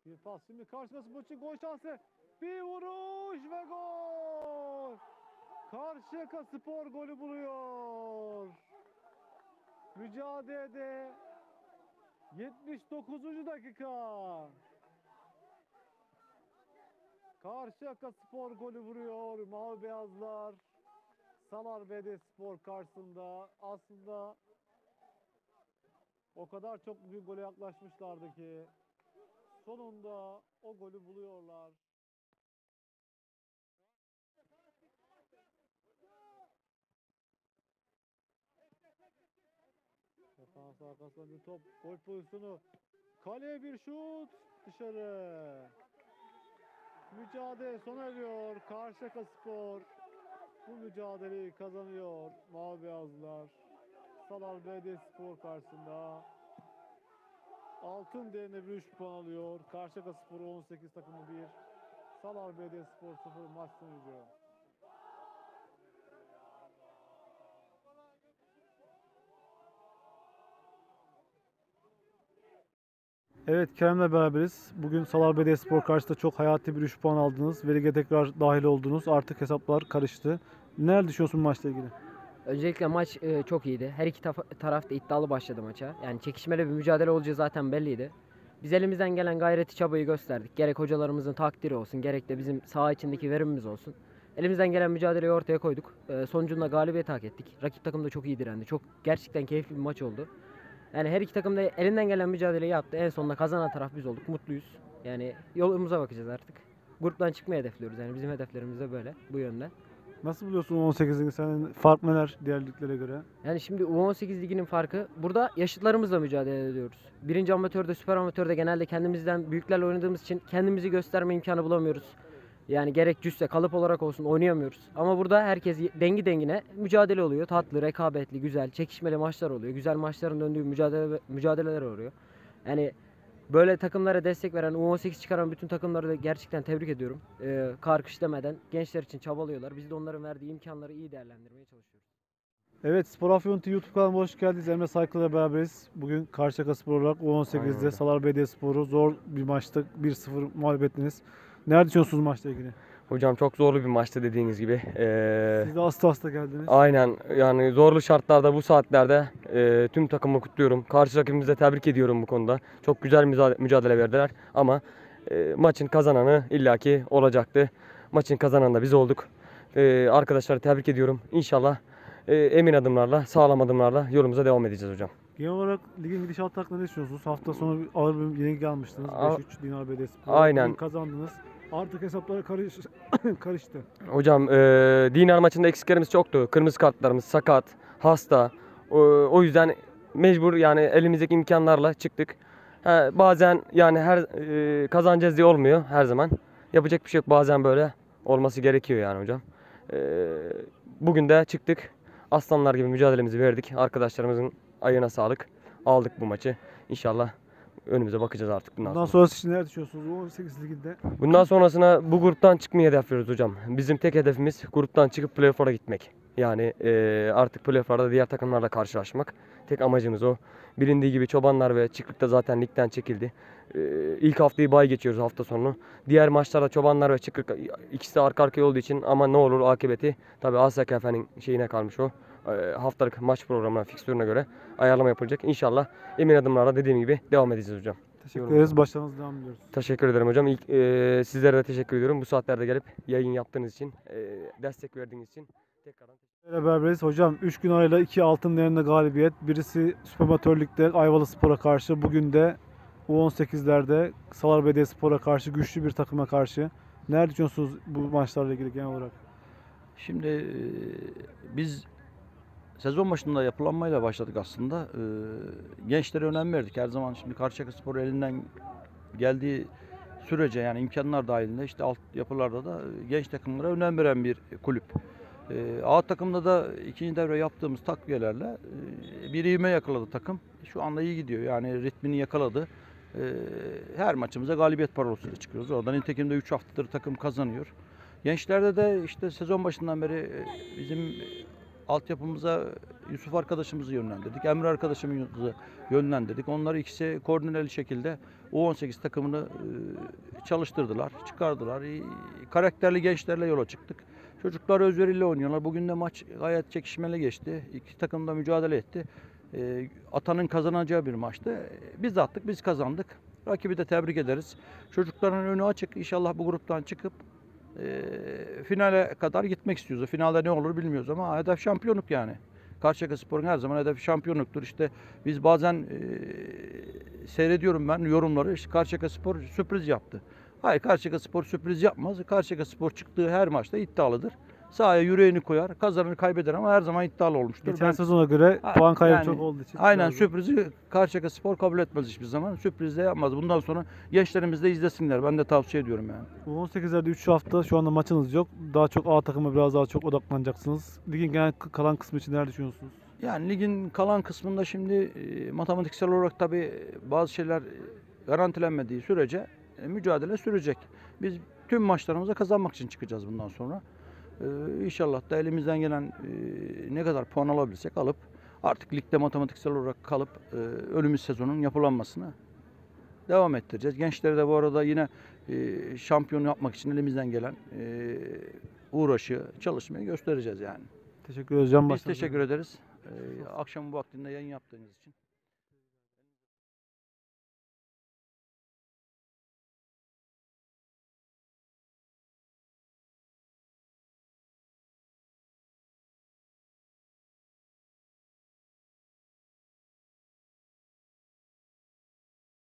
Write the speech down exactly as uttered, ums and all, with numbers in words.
Bir pas şimdi karşılaşma için gol şansı. Bir vuruş ve gol. Karşıyaka Spor golü buluyor. Mücadelede yetmiş dokuzuncu dakika. Karşıyaka Spor golü vuruyor. Mavi beyazlar Salar Belediyespor karşısında aslında o kadar çok büyük gole yaklaşmışlardı ki sonunda o golü buluyorlar. Defans arkasında bir top, gol pozisyonu. Kaleye bir şut, dışarı. Mücadele sona eriyor. Karşıyaka Spor bu mücadeleyi kazanıyor. Mavi beyazlar Salar Belediyespor karşısında altın değerinde bir üç puan alıyor. Karşıyaka Spor on sekiz takımı bir, Salar Belediyespor sıfır maç sonucu. Evet, Kerem'le beraberiz. Bugün Salar Belediyespor karşısında çok hayati bir üç puan aldınız. Ve lige tekrar dahil oldunuz. Artık hesaplar karıştı. Neler düşünüyorsun maçla ilgili? Öncelikle maç e, çok iyiydi. Her iki taf- taraf da iddialı başladı maça. Yani çekişmeli bir mücadele olacağı zaten belliydi. Biz elimizden gelen gayreti, çabayı gösterdik. Gerek hocalarımızın takdiri olsun, gerek de bizim saha içindeki verimimiz olsun. Elimizden gelen mücadeleyi ortaya koyduk. E, sonucunda galibiyet hak ettik. Rakip takım da çok iyi direndi. Çok gerçekten keyifli bir maç oldu. Yani her iki takım da elinden gelen mücadeleyi yaptı. En sonunda kazanan taraf biz olduk. Mutluyuz. Yani yolumuza bakacağız artık. Gruptan çıkmayı hedefliyoruz. Yani bizim hedeflerimiz de böyle, bu yönde. Nasıl buluyorsun on sekizin? Senin fark neler diğer liglere göre? Yani şimdi U on sekiz liginin farkı, burada yaşıtlarımızla mücadele ediyoruz. Birinci amatörde, süper amatörde genelde kendimizden büyüklerle oynadığımız için kendimizi gösterme imkanı bulamıyoruz. Yani gerek cüsse, kalıp olarak olsun oynayamıyoruz. Ama burada herkes dengi dengine mücadele oluyor. Tatlı, rekabetli, güzel, çekişmeli maçlar oluyor. Güzel maçların döndüğü mücadele, mücadeleler oluyor. Yani böyle takımlara destek veren, U on sekiz çıkaran bütün takımları da gerçekten tebrik ediyorum. Ee, karkış demeden gençler için çabalıyorlar. Biz de onların verdiği imkanları iyi değerlendirmeye çalışıyoruz. Evet, Spor Afyon T V YouTube kanalıma hoş geldiniz. Emre Saykı'yla beraberiz. Bugün Karşıyaka Spor olarak U on sekizde Salar Belediyespor'u zor bir maçta bir sıfır mağlup ettiniz. Ne düşünüyorsunuz maçla ilgili? Hocam çok zorlu bir maçtı dediğiniz gibi. Ee, Siz de hasta hasta geldiniz. aynen, yani zorlu şartlarda bu saatlerde e, tüm takımı kutluyorum. Karşı rakibimizi de tebrik ediyorum bu konuda. Çok güzel müza- mücadele verdiler ama e, maçın kazananı illaki olacaktı. Maçın kazananı da biz olduk. E, arkadaşları tebrik ediyorum. İnşallah e, emin adımlarla, sağlam adımlarla yolumuza devam edeceğiz hocam. Genel olarak ligin gidişatı hakkında ne düşünüyorsunuz? Hafta sonu bir ağır bir yenilgi almıştınız. A- beş üç Dinar Belediyespor. Aynen. Bugün kazandınız. Artık hesaplar karış karıştı. Hocam e, Dinar maçında eksiklerimiz çoktu. Kırmızı kartlarımız, sakat, hasta. O, o yüzden mecbur yani elimizdeki imkanlarla çıktık. Ha, bazen yani her e, kazanacağız diye olmuyor her zaman. Yapacak bir şey yok. Bazen böyle olması gerekiyor yani hocam. E, bugün de çıktık. Aslanlar gibi mücadelemizi verdik. Arkadaşlarımızın ayağına sağlık. Aldık bu maçı. İnşallah önümüze bakacağız artık bundan, Bundan sonra. sonrası için neler düşünüyorsunuz? U on sekiz liginde Bundan sonrasına bu gruptan çıkmayı hedefliyoruz hocam. Bizim tek hedefimiz gruptan çıkıp playoff'lara gitmek. Yani e, artık playoff'larda diğer takımlarla karşılaşmak. Tek amacımız o. Bilindiği gibi Çobanlar ve Çıkrık da zaten ligden çekildi. E, ilk haftayı bay geçiyoruz, hafta sonunu. Diğer maçlarda Çobanlar ve Çıkrık ikisi de arka arkaya olduğu için ama ne olur akıbeti tabii A S K F'nin şeyine kalmış o. E, haftalık maç programına, fikstürüne göre ayarlama yapılacak. İnşallah emin adımlarla dediğim gibi devam edeceğiz hocam. teşekkür ederiz. Başarınızı devam ediyoruz. Teşekkür ederim hocam. İlk, e, sizlere de teşekkür ediyorum. Bu saatlerde gelip yayın yaptığınız için, e, destek verdiğiniz için tekrardan Ile beraberiz. Hocam üç gün arayla iki altın değerinde galibiyet. Birisi Süper Amatör Lig'de Ayvalı Spor'a karşı. Bugün de U on sekizlerde Salar Belediyespor'a karşı, güçlü bir takıma karşı. Neler düşünüyorsunuz bu maçlarla ilgili genel olarak? Şimdi e, biz sezon başında yapılanmayla başladık aslında. E, gençlere önem verdik. Her zaman şimdi Karşıyaka Spor elinden geldiği sürece yani imkanlar dahilinde işte alt yapılarda da genç takımlara önem veren bir kulüp. E, A takımda da ikinci devre yaptığımız takviyelerle e, bir ivme yakaladı takım. Şu anda iyi gidiyor. Yani ritmini yakaladı. E, her maçımıza galibiyet parolosuyla çıkıyoruz. Oradan nitekim de üç haftadır takım kazanıyor. Gençlerde de işte sezon başından beri bizim altyapımıza Yusuf arkadaşımızı yönlendirdik. Emre arkadaşımızı yönlendirdik. Onlar ikisi koordineli şekilde U on sekiz takımını e, çalıştırdılar, çıkardılar. E, karakterli gençlerle yola çıktık. Çocuklar özveriyle oynuyorlar. Bugün de maç gayet çekişmeli geçti. İki takım da mücadele etti. E, Atanın kazanacağı bir maçtı. E, Biz de attık, biz kazandık. Rakibi de tebrik ederiz. Çocukların önü açık. İnşallah bu gruptan çıkıp e, finale kadar gitmek istiyoruz. Finalde ne olur bilmiyoruz ama hedef şampiyonluk yani. Karşıyakaspor'un her zaman hedefi şampiyonluktur. İşte biz bazen e, seyrediyorum ben yorumları. İşte Karşıyakaspor sürpriz yaptı. Hayır, Karşıyakaspor sürpriz yapmaz. Karşıyakaspor çıktığı her maçta iddialıdır. Sahaya yüreğini koyar, kazanır, kaybeder ama her zaman iddialı olmuştur. Geçen Ben- sezona göre Ha, puan kaybı yani çok olduğu için. Aynen, biraz da- sürprizi Karşıyakaspor kabul etmez hiçbir zaman. Sürpriz de yapmaz. Bundan sonra gençlerimiz de izlesinler. Ben de tavsiye ediyorum yani. U on sekizlerde üç hafta şu anda maçınız yok. Daha çok A takıma biraz daha çok odaklanacaksınız. Ligin genel kalan kısmı için neler düşünüyorsunuz? Yani ligin kalan kısmında şimdi e, matematiksel olarak tabii bazı şeyler garantilenmediği sürece e, mücadele sürecek. Biz tüm maçlarımıza kazanmak için çıkacağız bundan sonra. E, İnşallah da elimizden gelen e, ne kadar puan alabilirsek alıp artık ligde matematiksel olarak kalıp e, önümüz sezonun yapılanmasını devam ettireceğiz. Gençleri de bu arada yine e, şampiyon yapmak için elimizden gelen e, uğraşı, çalışmayı göstereceğiz yani. Teşekkür ederiz. Can Biz Başkan. teşekkür ederiz. Ee, akşam bu vaktinde yayın yaptığınız için.